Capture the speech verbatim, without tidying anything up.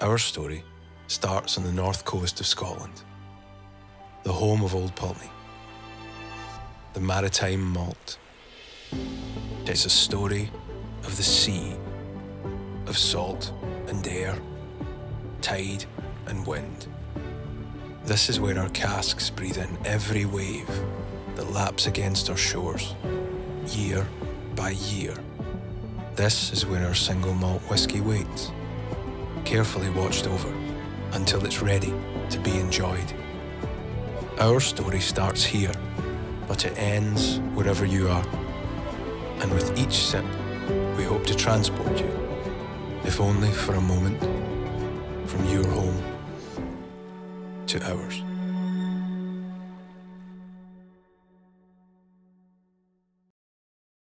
Our story starts on the north coast of Scotland, the home of old Pulteney, the Maritime Malt. It's a story of the sea, of salt and air, tide and wind. This is where our casks breathe in every wave that laps against our shores, year by year. This is where our single malt whisky waits, carefully watched over until it's ready to be enjoyed. Our story starts here, but it ends wherever you are. And with each sip, we hope to transport you, if only for a moment, from your home to ours.